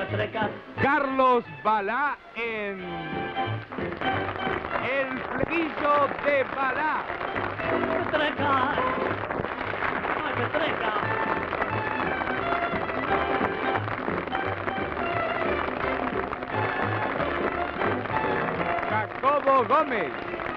Carlos Balá en El Flequillo de Balá. Jacobo Gómez.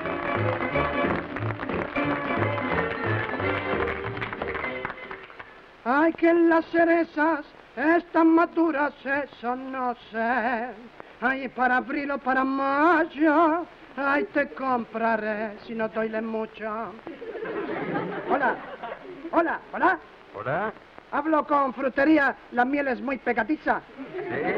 Ay, que las cerezas están maduras, eso no sé. Ay, para abril o para mayo, ay, te compraré si no duele mucho. Hola, hola, hola. ¿Hola? Hablo con frutería, la miel es muy pegadiza. Sí.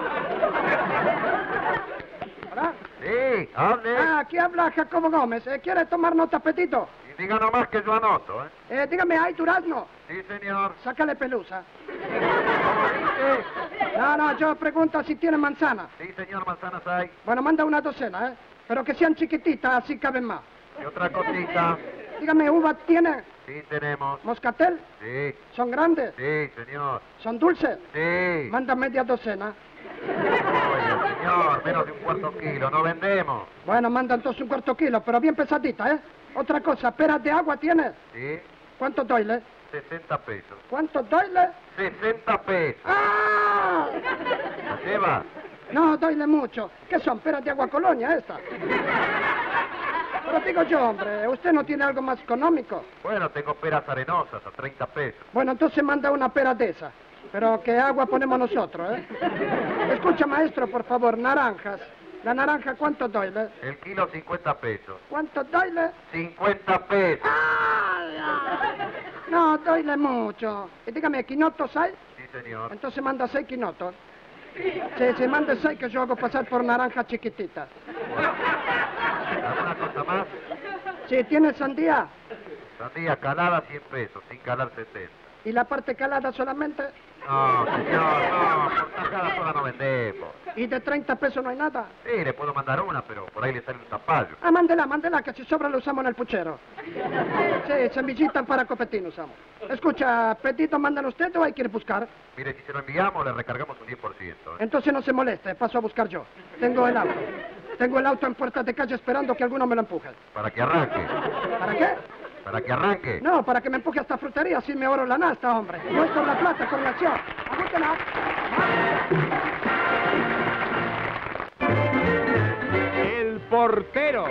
Hola. Sí, hable. Ah, aquí habla Jacobo Gómez. ¿Quiere tomar nota, Petito? Y diga nomás que yo anoto, ¿eh? Dígame, ¿hay durazno? Sí, señor. Sácale pelusa. ¿Cómo dice? No, yo pregunto si tiene manzana. Sí, señor, manzanas hay. Bueno, manda una docena, ¿eh? Pero que sean chiquititas, así caben más. ¿Y otra cosita? Dígame, ¿uva tiene? Sí, tenemos. ¿Moscatel? Sí, ¿Son grandes? sí, señor. ¿Son dulces? Sí. Manda media docena. Oiga, señor, menos de un cuarto kilo, no vendemos. Bueno, manda entonces un cuarto kilo, pero bien pesadita, ¿eh? Otra cosa, ¿peras de agua tiene? Sí, ¿Cuánto doyle? 60 pesos. ¿Cuánto doyle? 60 pesos. ¡Ah! ¿La lleva? No, doyle mucho. ¿Qué son, peras de agua colonia estas? Pero digo yo, hombre, ¿usted no tiene algo más económico? Bueno, tengo peras arenosas a 30 pesos. Bueno, entonces manda una pera de esa. Pero ¿qué agua ponemos nosotros, eh? Escucha, maestro, por favor, naranjas. ¿La naranja cuánto doyle? El kilo 50 pesos. ¿Cuánto doyle? 50 pesos. ¡Ay! No, doyle mucho. Y dígame, ¿quinotos hay? Sí, señor. Entonces manda 6 quinotos. Sí, manda 6 que yo hago pasar por naranjas chiquititas. ¿Alguna cosa más? Sí, ¿tiene sandía? Sandía calada 100 pesos, sin calar 70. ¿Y la parte calada solamente? No, señor, no, por tajada sola no vendemos. ¿Y de 30 pesos no hay nada? Sí, le puedo mandar una, pero por ahí le sale un zapallo. Ah, mándela, que si sobra lo usamos en el puchero. Sí, semillitas para copetín usamos. Escucha, ¿Petito mandan usted o hay que ir a buscar? Mire, si se lo enviamos, le recargamos un 10%. ¿eh? Entonces no se moleste, paso a buscar yo. Tengo el auto. Tengo el auto en puertas de calle esperando que alguno me lo empuje. Para que arranque. ¿Para qué? Para que arranque. No, para que me empuje hasta frutería, así me ahorro la nasta, hombre. No es con la plata, con la acción. Agútela. El portero.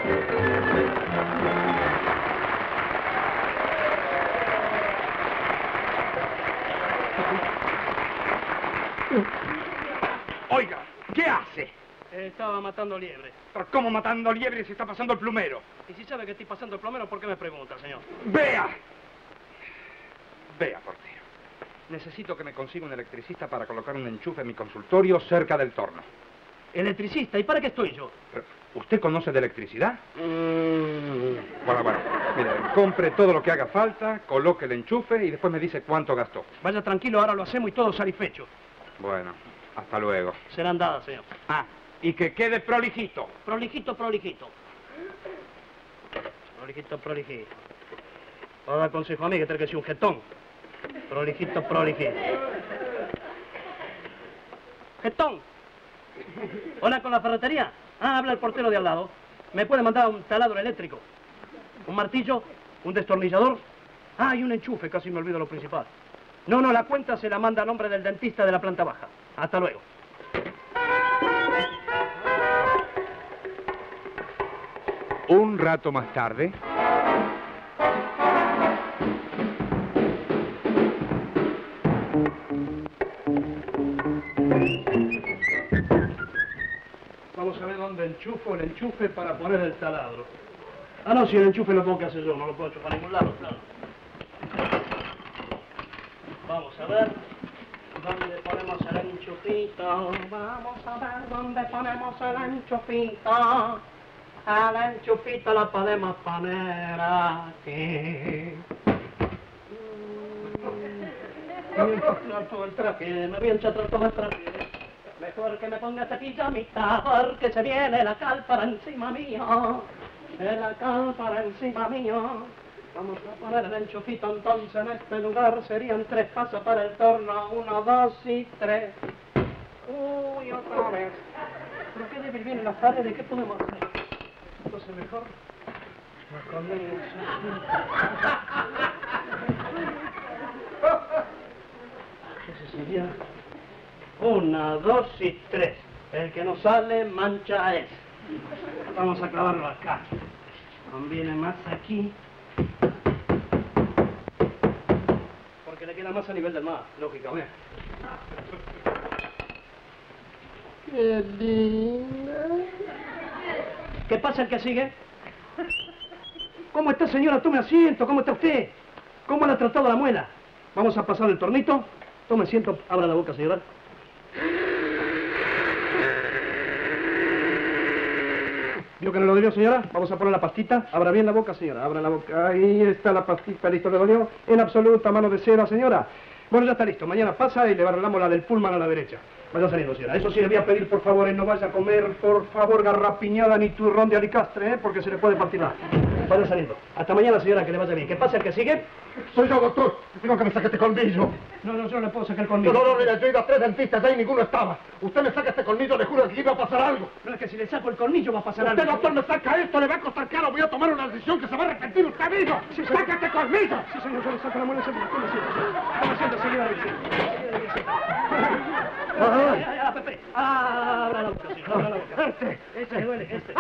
Oiga, ¿qué hace? Estaba matando liebre. ¿Pero cómo matando liebre si está pasando el plumero? Y si sabe que estoy pasando el plomero, ¿por qué me pregunta, señor? ¡Vea! Vea, portero. Necesito que me consiga un electricista para colocar un enchufe en mi consultorio cerca del torno. Electricista, ¿y para qué estoy yo? Pero, ¿usted conoce de electricidad? Bueno, mire, compre todo lo que haga falta, coloque el enchufe y después me dice cuánto gastó. Vaya tranquilo, ahora lo hacemos y todo satisfecho. Bueno, hasta luego. Serán dadas, señor. Ah, y que quede prolijito. Prolijito. Prolijito. Voy a dar consejo a mí que tiene que ser un jetón. Prolijito. Jetón. Hola, con la ferretería. Ah, habla el portero de al lado. ¿Me puede mandar un taladro eléctrico? ¿Un martillo? ¿Un destornillador? Ah, y un enchufe, casi me olvido lo principal. No, la cuenta se la manda a nombre del dentista de la planta baja. Hasta luego. Un rato más tarde. Vamos a ver dónde enchufo el enchufe para poner el taladro. Ah, no, si el enchufe lo tengo que hacer yo, no lo puedo enchufar a ningún lado, claro. Vamos a ver dónde ponemos el enchufito. Vamos a ver dónde ponemos el enchufito. El enchufito lo podemos poner aquí. Todo el traje, me voy a enchastrar todo el traje. Mejor que me ponga esta pijamita, porque se viene la calpara encima mío. La calpara encima mío. Vamos a poner el enchufito entonces en este lugar. Serían 3 pasos para el torno. 1, 2 y 3. Uy, otra vez. ¿Pero qué debe bien en las paredes? ¿Qué podemos hacer? Entonces mejor nos escondemos. Ese sería 1, 2 y 3. El que no sale, mancha es. Vamos a clavarlo acá. Conviene más aquí. Porque le queda más a nivel del mar, lógicamente. Qué linda. ¿Qué pasa el que sigue? ¿Cómo está, señora? Tome asiento. ¿Cómo está usted? ¿Cómo le ha tratado la muela? Vamos a pasar el tornito. Tome asiento. Abra la boca, señora. ¿Vio que no lo dolió, señora? Vamos a poner la pastita. Abra bien la boca, señora. Abra la boca. Ahí está la pastita. ¿Listo? ¿Le dolió? En absoluta, mano de cera, señora. Bueno, ya está listo. Mañana pasa y le arreglamos la del Pullman a la derecha. Vaya saliendo, señora. Eso sí, le voy a pedir, por favor, no vaya a comer, por favor, garrapiñada ni turrón de alicastre, porque se le puede partir la... Vaya saliendo. Hasta mañana, señora, que le vaya bien. ¿Qué pasa el que sigue? Soy yo, doctor. Digo que me saque este colmillo. No, yo no le puedo sacar el colmillo. No, mira, yo he ido a 3 dentistas ya y ninguno estaba. Usted me saca este colmillo, le juro que iba a pasar algo. No, es que si le saco el colmillo va a pasar algo. Usted, doctor, me saca esto, le va a costar caro. Voy a tomar una decisión que se va a arrepentir usted mismo. Sí, ¡Saca este colmillo! Sí, señor, yo le saco la muela enseguida. Tome asiento, señora. Ya, Pepe. Abra la boca, señor. Abra la boca. Este le duele, este.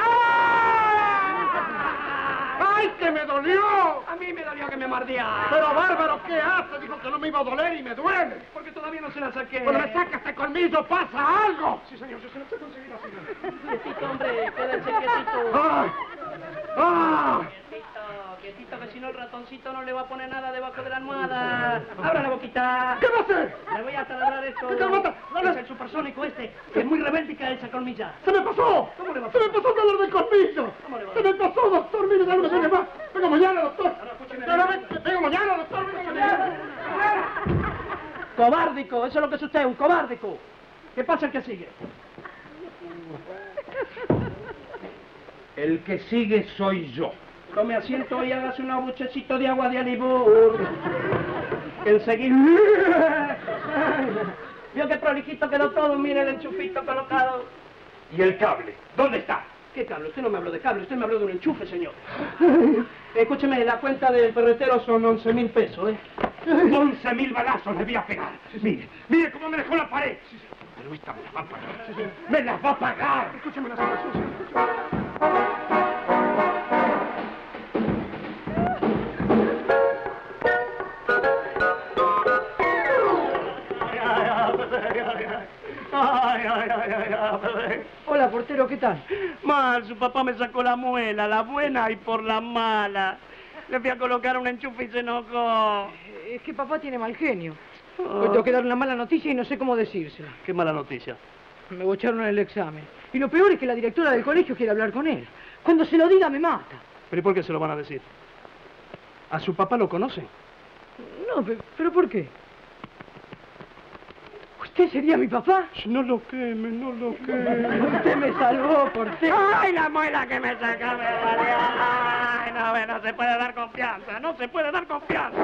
¡Ay, que me dolió! A mí me dolió que me mordía. Pero bárbaro, ¿qué hace? Dijo que no me iba a doler y me duele. Porque todavía no se la saqué. Cuando me saca este colmillo, pasa algo. Sí, señor, yo se lo sé conseguir así. Quietito, hombre, quédense quietito. ¡Ay! ¡Ah! Quietito, que si no el ratoncito no le va a poner nada debajo de la almohada. Abra la boquita. ¿Qué va a hacer? Le voy a taladrar esto. ¿Qué calmata? Es el supersónico este, que es muy rebéldica esa colmilla. ¡Se me pasó! ¿Cómo le va a ¡Se me pasó el dolor del colmillo! ¿Cómo le va? ¡Se me pasó, doctor! ¡Mire, ya no me duele más! ¡Venga mañana, doctor! Ahora, escúcheme. ¡Venga mañana, doctor! ¡Venga mañana! Cobárdico, eso es lo que es usted, un cobárdico. ¿Qué pasa el que sigue? El que sigue soy yo. Tome asiento y hágase un buchecito de agua de alibur. Enseguida... ¿Vio qué prolijito quedó todo? Mire el enchufito colocado. ¿Y el cable? ¿Dónde está? ¿Qué cable? Usted no me habló de cable, usted me habló de un enchufe, señor. Escúcheme, la cuenta del ferretero son 11.000 pesos, ¿eh? 11.000 balazos le voy a pegar. Mire cómo me dejó la pared. Pero esta me la va a pagar. ¡Me la va a pagar! Escúcheme la situación. Hola, portero, ¿qué tal? Mal, su papá me sacó la muela, la buena y por la mala. Le fui a colocar un enchufe y se enojó. Es que papá tiene mal genio. Hoy tengo que dar una mala noticia y no sé cómo decírsela. Qué mala noticia. Me bocharon en el examen. Y lo peor es que la directora del colegio quiere hablar con él. Cuando se lo diga me mata. ¿Pero y por qué se lo van a decir? ¿A su papá lo conocen? No, pero ¿por qué? ¿Usted sería mi papá? No lo queme, no lo queme. Usted me salvó, portero. ¡Ay, la muela que me saca, me dolió! ¡Ay, no se puede dar confianza! ¡No se puede dar confianza!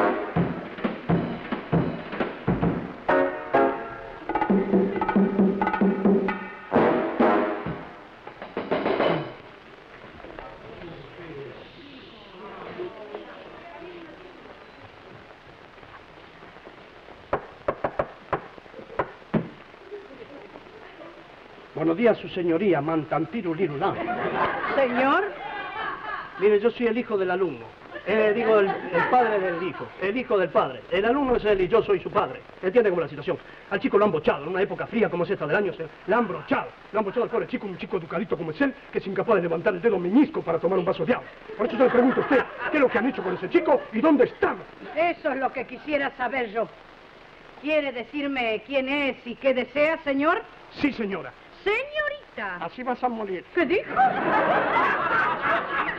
Buenos días, su señoría, Mantantirulirulán. Señor, Mire, yo soy el hijo del alumno. Digo, el padre del hijo. El hijo del padre. El alumno es él y yo soy su padre. ¿Entiende cómo es la situación? Al chico lo han bochado. En una época fría como es esta del año, le han brochado. Le han bochado al pobre chico, un chico educadito como es él, que es incapaz de levantar el dedo meñisco para tomar un vaso de agua. Por eso yo le pregunto a usted, ¿qué es lo que han hecho con ese chico y dónde están? eso es lo que quisiera saber yo. ¿Quiere decirme quién es y qué desea, señor? Sí, señora. Señorita. Así vas a morir. ¿Qué dijo?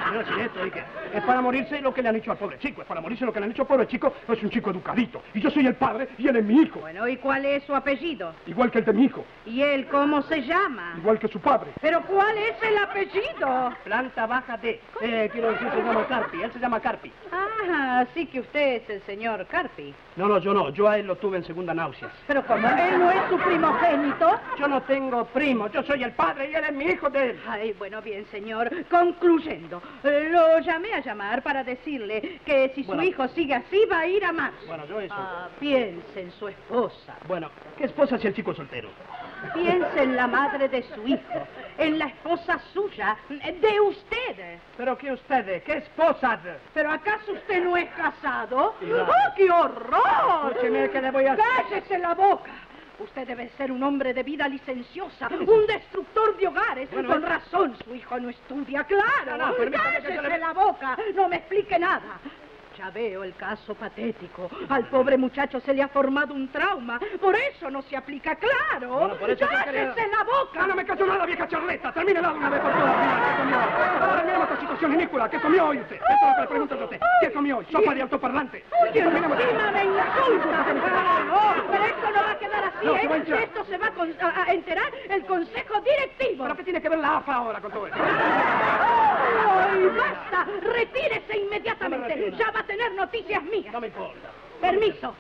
señor, sin esto, ¿y qué? Es para morirse lo que le han hecho al pobre chico. Es para morirse lo que le han hecho al pobre chico. Es un chico educadito. Y yo soy el padre y él es mi hijo. Bueno, ¿y cuál es su apellido? Igual que el de mi hijo. ¿Y él cómo se llama? Igual que su padre. ¿Pero cuál es el apellido? Planta baja D. Quiero decir, se llama Carpi. Él se llama Carpi. Ah, así que usted es el señor Carpi. No, yo no. Yo a él lo tuve en segunda náuseas. ¿Pero cómo? ¿Él no es su primogénito? Yo no tengo primo. Yo soy el padre y él es mi hijo de él. Ay, bueno, bien, señor. Concluyendo, lo llamé a llamar para decirle que si Bueno. su hijo sigue así, va a ir a más. Bueno, yo eso... Piense en su esposa. Bueno, ¿qué esposa si el chico es soltero? Piense en la madre de su hijo. En la esposa suya, de usted. ¿Pero qué usted? ¿Qué esposa? ¿Pero acaso usted no es casado? No. ¡Oh, qué horror! Escúcheme, ¿qué le voy a hacer? ¡Cállese la boca! Usted debe ser un hombre de vida licenciosa, un destructor de hogares. Bueno, Con razón, su hijo no estudia, claro. No, permítame que yo ¡Cállese le- la boca! No me explique nada. Ya veo el caso patético. Al pobre muchacho se le ha formado un trauma. Por eso no se aplica, claro. Bueno, por eso yo quería- ¡Cállese la boca! No me callo nada, vieja charleta. Termínela de una vez por todas. ¿Qué comió? Terminemos esta situación ridícula. ¿Qué comió hoy usted? Esto es lo que le pregunto yo a usted. ¿Qué comió hoy? Sopa de altoparlante. ¡Oye, encima me insulta! No, pero esto no va a quedar así, No, se va a ¿eh? enterar. Esto se va a enterar el consejo directivo. ¿Pero qué tiene que ver la AFA ahora con todo esto? ¡Ay, basta! ¡Retírese No me inmediatamente! retiro. Ya va a tener noticias mías. No me importa. Permiso.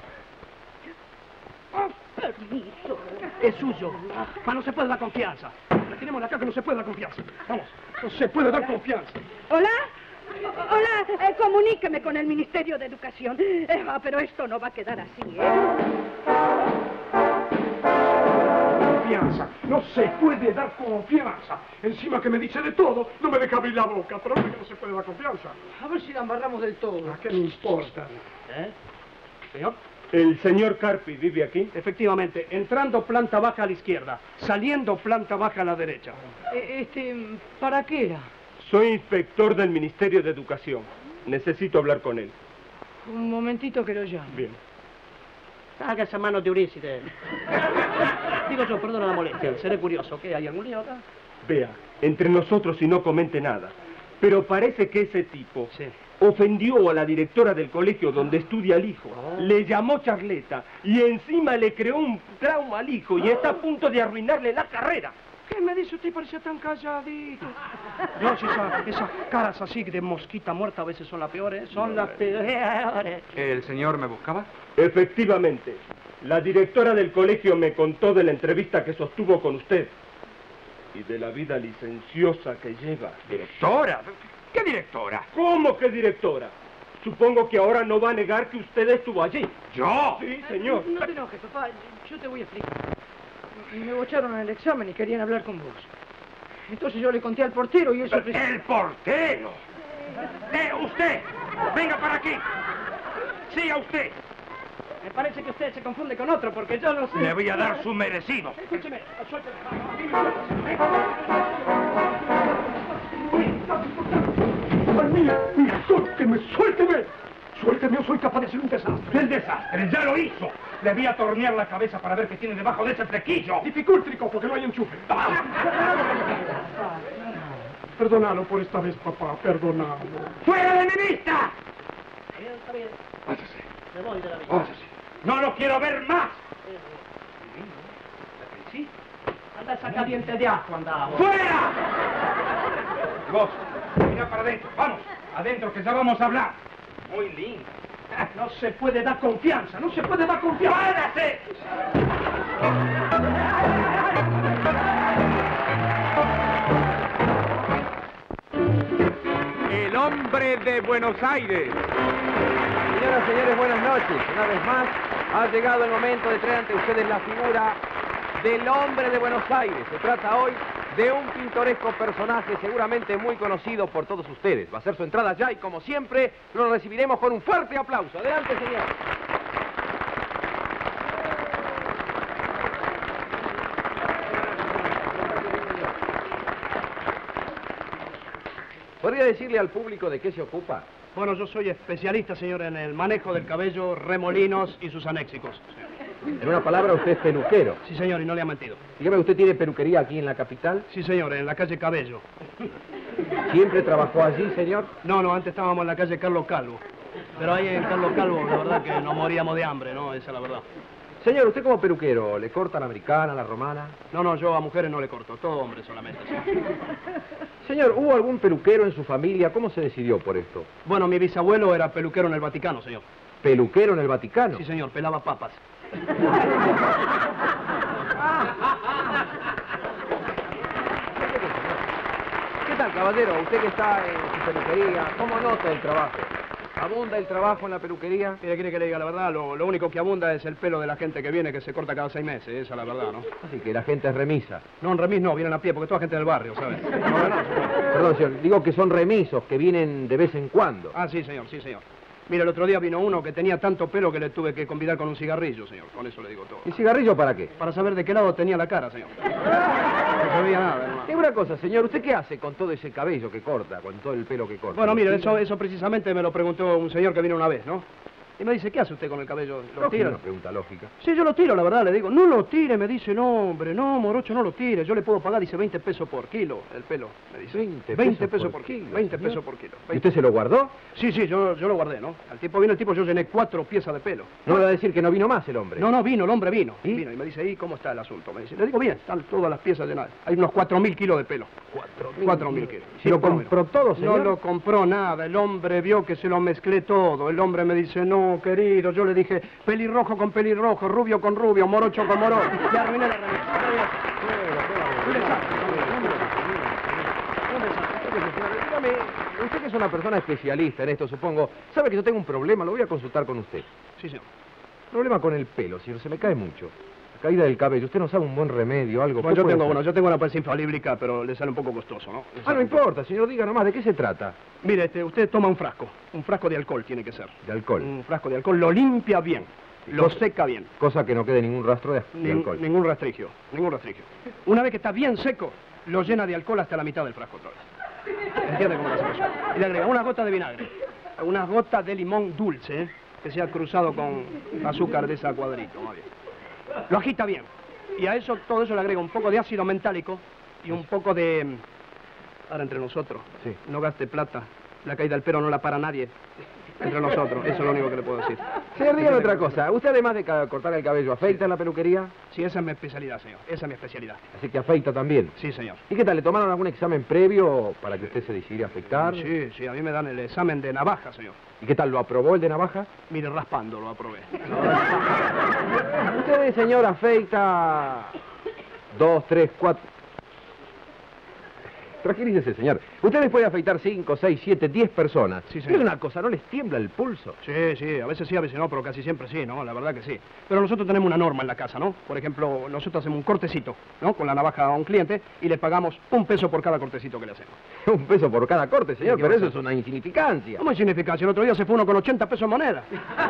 Permiso. Es suyo. No se puede dar confianza. Retiremos acá que no se puede dar confianza. Vamos, no se puede dar confianza. ¿Hola? Hola, comuníqueme con el Ministerio de Educación. Pero esto no va a quedar así, ¿eh? Confianza. No se puede dar confianza. Encima que me dice de todo, no me deja abrir la boca. Pero hombre, que no se puede dar confianza. A ver si la embarramos del todo. ¿A qué me importa? ¿Eh? ¿Señor? ¿El señor Carpi vive aquí? Efectivamente, entrando planta baja a la izquierda, saliendo planta baja a la derecha. ¿Para qué era? Soy inspector del Ministerio de Educación. Necesito hablar con él. Un momentito que lo llamo. Bien. Haga esa mano de Eurícides. Digo yo, perdona la molestia, seré curioso. ¿Qué? ¿Hay algún lío acá? Vea, entre nosotros y no comente nada. Pero parece que ese tipo Sí. ofendió a la directora del colegio donde estudia el hijo. Le llamó charleta y encima le creó un trauma al hijo y está a punto de arruinarle la carrera. ¿Qué me dice usted? Parecía tan calladito. No, si esas caras así de mosquita muerta a veces son las peores. Son las peores. ¿El señor me buscaba? Efectivamente. La directora del colegio me contó de la entrevista que sostuvo con usted y de la vida licenciosa que lleva. ¿Directora? ¿Qué directora? ¿Cómo que directora? Supongo que ahora no va a negar que usted estuvo allí. ¿Yo? Sí, señor. No te enojes, papá. Yo te voy a explicar. Me bocharon en el examen y querían hablar con vos. Entonces yo le conté al portero y eso... ¡El portero! ¡Usted! ¡Venga para aquí! ¡Sí, a usted! Me parece que usted se confunde con otro, porque yo no sé. Le voy a dar su merecido. Escúcheme, suélteme. ¡Ay, mira, suélteme! Suélteme o soy capaz de hacer un desastre. ¡El desastre! ¡Ya lo hizo! Le voy a tornear la cabeza para ver qué tiene debajo de ese flequillo. Dificúltrico, porque no hay enchufe. Perdónalo por esta vez, papá, perdónalo. ¡Fuera de mi vista! Está bien, Váyase, me voy de la vida. váyase. ¡No lo quiero ver más! Sí. Anda esa caliente de ajo, anda. ¡Fuera! Y vos, mira para adentro. Vamos, adentro, que ya vamos a hablar. Muy lindo. No se puede dar confianza, no se puede dar confianza. ¡Váyase! El hombre de Buenos Aires. Señoras y señores, buenas noches. Una vez más, ha llegado el momento de traer ante ustedes la figura del hombre de Buenos Aires. Se trata hoy de un pintoresco personaje seguramente muy conocido por todos ustedes. Va a ser su entrada ya y, como siempre, lo recibiremos con un fuerte aplauso. Adelante, señor. ¿Podría decirle al público de qué se ocupa? Bueno, yo soy especialista, señor, en el manejo del cabello, remolinos y sus anéxicos. En una palabra, usted es peluquero. Sí, señor, y no le ha mentido. Dígame, ¿usted tiene peluquería aquí en la capital? Sí, señor, en la calle Cabello. ¿Siempre trabajó allí, señor? No, antes estábamos en la calle Carlos Calvo. Pero ahí en Carlos Calvo, la verdad que nos moríamos de hambre, ¿no? Esa es la verdad. Señor, usted como peluquero, ¿le corta la americana, la romana? No, yo a mujeres no le corto, todo hombre solamente. Sí. Señor, ¿hubo algún peluquero en su familia? ¿Cómo se decidió por esto? Bueno, mi bisabuelo era peluquero en el Vaticano, señor. ¿Peluquero en el Vaticano? Sí, señor, pelaba papas. ¿Qué tal, caballero? Usted que está en su peluquería, ¿cómo nota el trabajo? ¿Abunda el trabajo en la peluquería? Mire, quiere que le diga la verdad, lo único que abunda es el pelo de la gente que viene, que se corta cada 6 meses, esa es la verdad, ¿no? Así que la gente es remisa. No, en remis no, vienen a pie, porque toda gente del barrio, ¿sabes? Perdón, señor, digo que son remisos, que vienen de vez en cuando. Ah, sí, señor. Mire, el otro día vino uno que tenía tanto pelo que le tuve que convidar con un cigarrillo, señor. Con eso le digo todo. ¿Y cigarrillo para qué? Para saber de qué lado tenía la cara, señor. No sabía nada, hermano. Digo una cosa, señor, ¿usted qué hace con todo ese cabello que corta, con todo el pelo que corta? Bueno, mire, eso precisamente me lo preguntó un señor que vino una vez, ¿no? Y me dice, ¿qué hace usted con el cabello? ¿Lo tira? Una pregunta lógica. Sí, yo lo tiro, la verdad, le digo. No lo tire, me dice, no, hombre, no, morocho, no lo tire. Yo le puedo pagar, dice, 20 pesos por kilo el pelo, me dice. 20 pesos por kilo. 20 pesos por kilo. ¿Y usted se lo guardó? Sí, yo lo guardé, ¿no? Al tipo vino el tipo, yo llené 4 piezas de pelo. No me va a decir que no vino más el hombre. No, vino, el hombre vino. ¿Y? Vino y me dice, ¿y cómo está el asunto? Me dice, le digo, bien, están todas las piezas llenadas. Hay unos 4.000 kilos de pelo. 4.000 kilos. ¿Se lo compró todo, señor? No lo compró nada, el hombre vio que se lo mezclé todo. El hombre me dice, no, querido, yo le dije, pelirrojo con pelirrojo, rubio con rubio, morocho con morocho. Y arruiné la remesa. Dígame, usted que es una persona especialista en esto, supongo, sabe que yo tengo un problema, lo voy a consultar con usted. Sí, señor. Problema con el pelo, señor, se me cae mucho. La caída del cabello, usted no sabe un buen remedio, algo. Bueno, yo tengo una prensa infalíblica, pero le sale un poco costoso, ¿no? No importa, señor, diga nomás, ¿de qué se trata? Mire, usted toma un frasco de alcohol tiene que ser. De alcohol. Un frasco de alcohol, lo limpia bien, lo seca bien. Cosa que no quede ningún rastro de alcohol. Ningún rastrillo. Una vez que está bien seco, lo llena de alcohol hasta la mitad del frasco otra vez. ¿Entiende cómo lo hace eso? Y le agrega una gota de vinagre, una gota de limón dulce, que sea cruzado con azúcar de esa cuadrito, más bien. Lo agita bien. Y a eso, todo eso le agrega un poco de ácido mentálico y un poco de... Ahora entre nosotros, sí. No gaste plata. La caída del pelo no la para nadie. Entre nosotros, eso es lo único que le puedo decir. Señor, dígame otra cosa. ¿Usted además de cortar el cabello, afeita en la peluquería? Sí, esa es mi especialidad, señor. Esa es mi especialidad. Así que afeita también. Sí, señor. ¿Y qué tal? ¿Le tomaron algún examen previo para que usted se decidiera a afeitar? Sí, a mí me dan el examen de navaja, señor. ¿Y qué tal? ¿Lo aprobó el de navaja? Mire, raspando lo aprobé. Usted, señor, afeita 2, 3, 4... Tranquilícese, señor. Ustedes pueden afeitar 5, 6, 7, 10 personas. Sí, señor. Es una cosa, ¿no les tiembla el pulso? Sí, a veces no, pero casi siempre sí, ¿no? La verdad que sí. Pero nosotros tenemos una norma en la casa, ¿no? Por ejemplo, nosotros hacemos un cortecito, ¿no? Con la navaja a un cliente y le pagamos $1 por cada cortecito que le hacemos. $1 por cada corte, señor, Sí, pero eso es una insignificancia. ¿Cómo insignificancia? El otro día se fue uno con 80 pesos en moneda.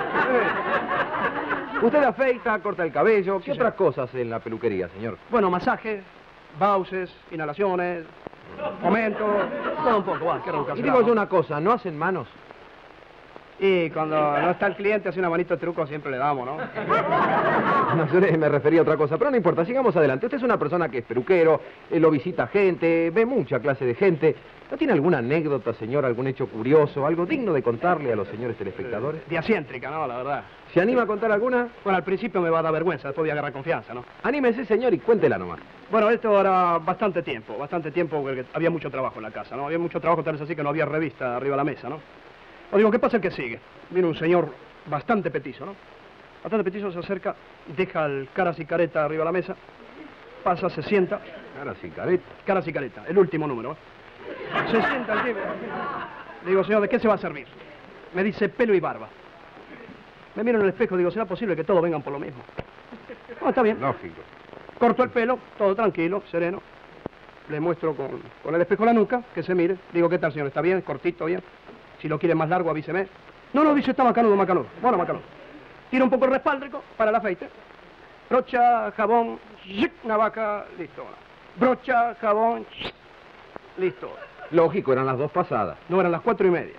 Usted afeita, corta el cabello. ¿Qué Sí, otras cosas en la peluquería, señor? Bueno, masaje, bauces, inhalaciones, fomento, todo un poco, va, qué ronca. Y digo yo una cosa, ¿no hacen manos? Y cuando no está el cliente, hace una manito de truco, siempre le damos, ¿no? No, yo me refería a otra cosa, pero no importa, sigamos adelante. Usted es una persona que es peluquero, lo visita gente, ve mucha clase de gente. ¿No tiene alguna anécdota, señor, algún hecho curioso, algo digno de contarle a los señores telespectadores? Diacéntrica, ¿no? La verdad. ¿Se anima a contar alguna? Bueno, al principio me va a dar vergüenza, después voy a agarrar confianza, ¿no? Anímese, señor, y cuéntela nomás. Bueno, esto era bastante tiempo porque había mucho trabajo en la casa, ¿no? Había mucho trabajo, tal vez así que no había revista arriba de la mesa, ¿no? O digo, ¿qué pasa el que sigue? Viene un señor bastante petizo, ¿no? Bastante petizo, se acerca, deja el caras y careta arriba de la mesa, pasa, se sienta. Caras y careta. Caras y careta, el último número, ¿eh? Se sienta el tipo. Le digo, señor, ¿de qué se va a servir? Me dice, pelo y barba. Me miro en el espejo y digo, ¿será posible que todos vengan por lo mismo? No, está bien. Lógico. Corto el pelo, todo tranquilo, sereno. Le muestro con el espejo la nuca, que se mire. Digo, ¿qué tal, señor? ¿Está bien? ¿Cortito, bien? Si lo quiere más largo, avíseme. No, dice, está macanudo. Bueno, macanudo. Tira un poco el respaldrico para el afeite. Brocha, jabón, navaja, listo. Brocha, jabón, listo. Lógico, eran las 2 pasadas. No, eran las 4:30. Me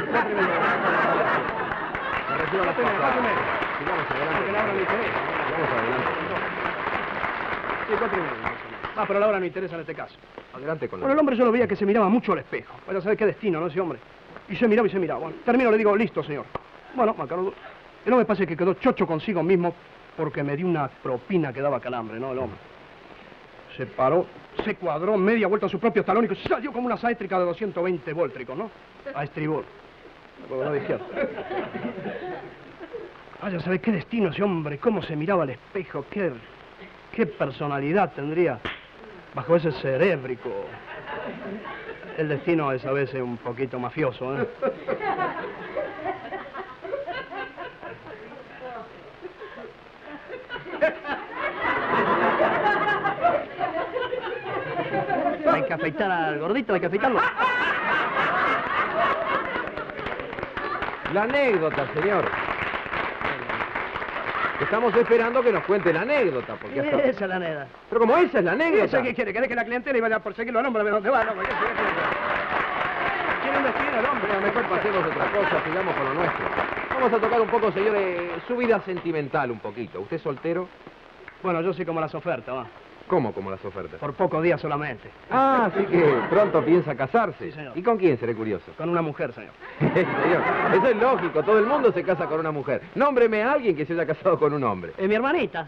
refiero a las pasadas. Sigamos adelante. Porque la hora no interesa. Vamos adelante. Sí, 4:30. Ah, pero la hora no interesa en este caso. Adelante con la... Bueno, el hombre yo lo veía que se miraba mucho al espejo. Vaya a saber qué destino, ¿no? Ese hombre. Y se miraba y se miraba. Bueno, termino, le digo, listo, señor. Bueno, Macanudo. El hombre parece que quedó chocho consigo mismo porque me dio una propina que daba calambre, ¿no? El hombre. Se paró, se cuadró media vuelta a su propio talón y salió como una sátrica de 220 voltricos, ¿no? A estribor. Por la izquierda. Vaya a saber qué destino ese hombre, cómo se miraba al espejo, qué personalidad tendría bajo ese cerébrico. El destino es a veces un poquito mafioso, ¿eh? Hay que afeitar al gordito, hay que afeitarlo. La anécdota, señor. Estamos esperando que nos cuente la anécdota, porque hasta... Esa es la anécdota. Pero como esa es la anécdota. ¿Esa qué quiere? ¿Querés que la clientela iba a perseguirlo al hombre a ver dónde va? No, tiene un destino el hombre. Mejor pasemos otra cosa, sigamos con lo nuestro. Vamos a tocar un poco, señores, su vida sentimental un poquito. ¿Usted es soltero? Bueno, yo soy como las ofertas, va. ¿Cómo como las ofertas? Por pocos días solamente. Ah, así que pronto piensa casarse. Sí, señor. ¿Y con quién, seré curioso? Con una mujer, señor. Señor, eso es lógico, todo el mundo se casa con una mujer. Nómbreme a alguien que se haya casado con un hombre. Mi hermanita.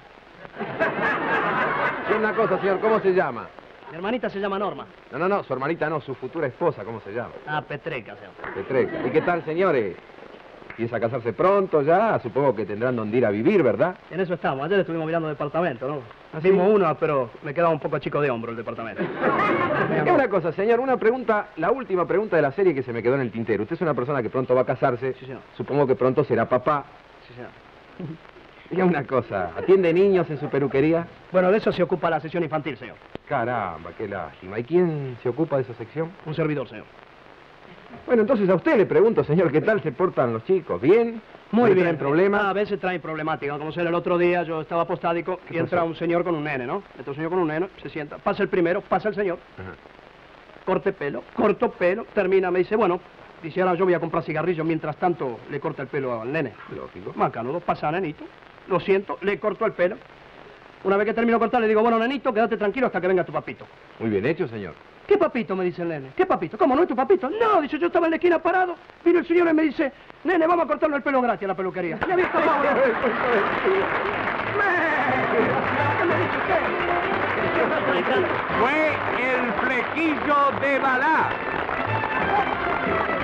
Y una cosa, señor, ¿cómo se llama? Mi hermanita se llama Norma. No, su hermanita no, su futura esposa, ¿cómo se llama? Ah, Petreca, señor. Petreca. ¿Y qué tal, señores? ¿Piensa casarse pronto ya? Supongo que tendrán donde ir a vivir, ¿verdad? En eso estamos. Ayer estuvimos mirando departamento, ¿no? ¿Sí? Vimos uno, pero me quedaba un poco chico de hombro el departamento. Y una cosa, señor, una pregunta, la última pregunta de la serie que se me quedó en el tintero. Usted es una persona que pronto va a casarse. Sí, señor. Supongo que pronto será papá. Sí, señor. Diga una cosa, ¿atiende niños en su peluquería? Bueno, de eso se ocupa la sesión infantil, señor. Caramba, qué lástima. ¿Y quién se ocupa de esa sección? Un servidor, señor. Bueno, entonces a usted le pregunto, señor, ¿qué tal se portan los chicos? ¿Bien? Muy ¿No bien. ¿Traen problemas? A veces traen problemática. Como sea, el otro día yo estaba apostádico y entra un señor con un nene, ¿no? Entra un señor con un nene, se sienta, pasa el primero, pasa el señor, Ajá. corte pelo, corto pelo, termina, me dice, bueno, dice, ahora yo voy a comprar cigarrillos, mientras tanto le corta el pelo al nene. Lógico. Macanudo, pasa nenito, lo siento, le corto el pelo. Una vez que termino de cortar, le digo, bueno, nenito, quédate tranquilo hasta que venga tu papito. Muy bien hecho, señor. ¿Qué papito? Me dice el nene. ¿Qué papito? ¿Cómo no es tu papito? No, dice, yo estaba en la esquina parado, vino el señor y me dice, nene, vamos a cortarle el pelo gratis a la peluquería. Ya había escapado. ¿Qué me ha dicho usted? Fue el flequillo de Balá.